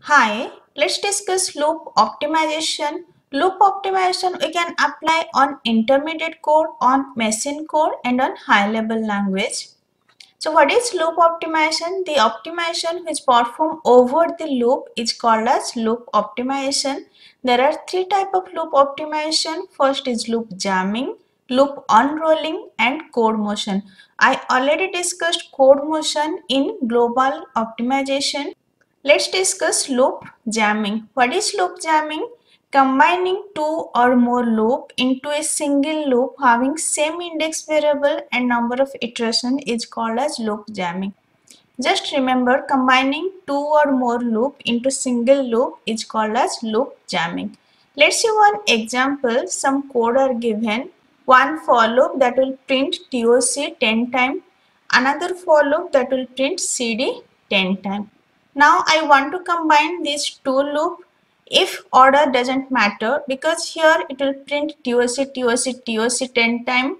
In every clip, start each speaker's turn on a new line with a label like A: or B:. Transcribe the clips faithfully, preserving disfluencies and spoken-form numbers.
A: Hi, let's discuss loop optimization. Loop optimization we can apply on intermediate code, on machine code and on high level language. So what is loop optimization? The optimization which perform over the loop is called as loop optimization. There are three type of loop optimization. First is loop jamming, loop unrolling and code motion. I already discussed code motion in global optimization. Let's discuss loop jamming. What is loop jamming? Combining two or more loop into a single loop having same index variable and number of iteration is called as loop jamming. Just remember, combining two or more loop into single loop is called as loop jamming. Let's see one example. Some code are given. One for loop that will print T O C ten times. Another for loop that will print C D ten times. Now I want to combine these two loop if order doesn't matter, because here it will print T O C, T O C, T O C ten times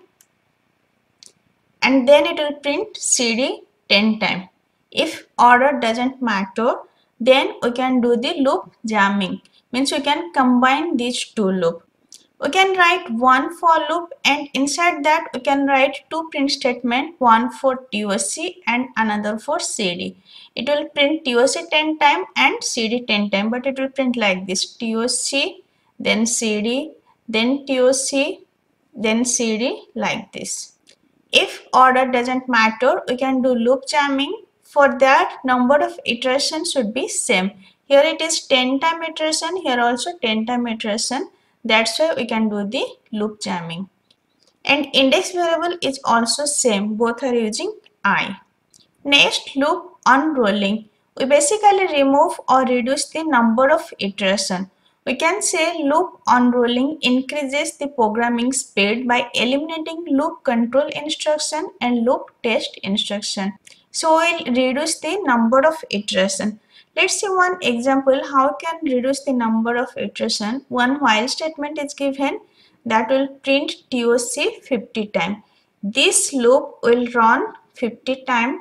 A: and then it will print C D ten times. If order doesn't matter, then we can do the loop jamming. Means we can combine these two loops. We can write one for loop and inside that we can write two print statement, one for T O C and another for C D. It will print T O C ten times and C D ten times, but it will print like this: T O C, then C D, then T O C, then C D, like this. If order doesn't matter, we can do loop jamming. For that, number of iterations should be same. Here it is ten time iteration, here also ten time iteration. That's why we can do the loop jamming. And index variable is also same. Both are using I. Next, loop unrolling. We basically remove or reduce the number of iteration. We can say loop unrolling increases the programming speed by eliminating loop control instruction and loop test instruction. So we'll reduce the number of iteration. Let's see one example how can reduce the number of iteration. One while statement is given that will print T O C fifty times. This loop will run fifty times.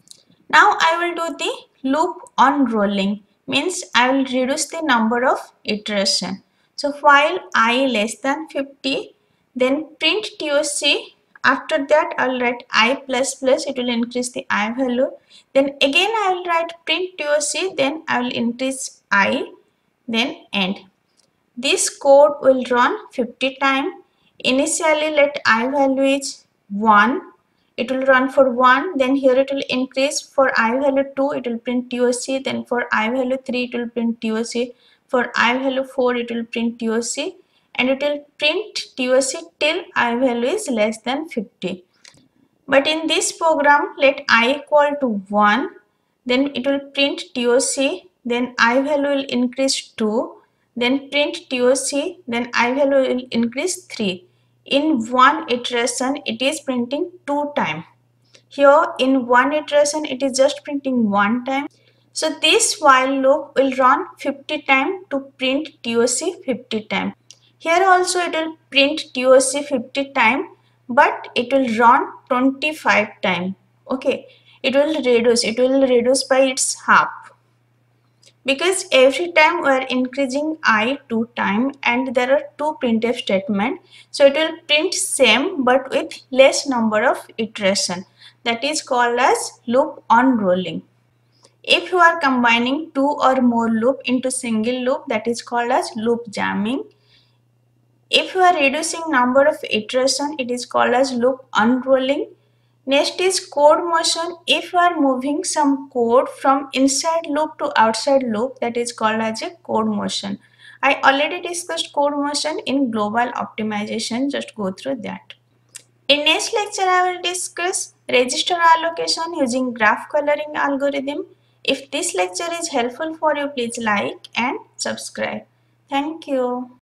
A: Now I will do the loop unrolling, means I will reduce the number of iteration. So while I less than fifty, then print T O C. After that I will write I plus plus, it will increase the I value. Then again I will write print T O C, then I will increase I, then end. This code will run fifty times. Initially let I value is one. It will run for one, then here it will increase. For I value two, it will print T O C, then for I value three, it will print T O C, for I value four, it will print T O C, and it will print T O C till I value is less than fifty. But in this program, let I equal to one, then it will print T O C, then I value will increase two, then print T O C, then I value will increase three. In one iteration, it is printing two times. Here in one iteration, it is just printing one time. So this while loop will run fifty times to print T O C fifty times. Here also it will print T O C fifty times, but it will run twenty-five times. Okay, it will reduce, it will reduce by its half. Because every time we are increasing I two times and there are two printf statements, so it will print same but with less number of iteration. That is called as loop unrolling. If you are combining two or more loop into single loop, that is called as loop jamming. If you are reducing number of iteration, it is called as loop unrolling. Next is code motion. If you are moving some code from inside loop to outside loop, that is called as a code motion. I already discussed code motion in global optimization. Just go through that. In next lecture, I will discuss register allocation using graph coloring algorithm. If this lecture is helpful for you, please like and subscribe. Thank you.